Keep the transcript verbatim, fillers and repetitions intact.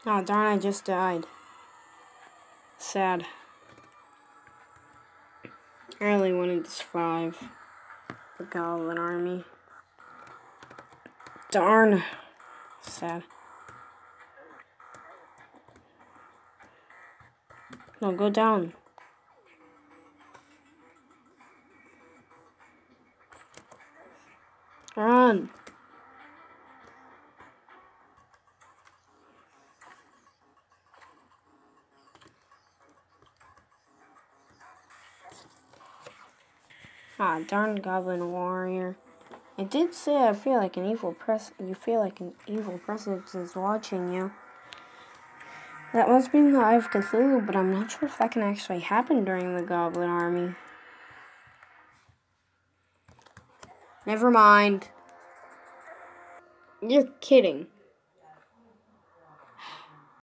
Oh darn, I just died. Sad. I really wanted to survive the goblin army. Darn. Sad. No, go down. Run. Ah, darn goblin warrior. I did say I feel like an evil pres- you feel like an evil presence is watching you. That must be the Eye of Cthulhu, but I'm not sure if that can actually happen during the goblin army. Never mind. You're kidding.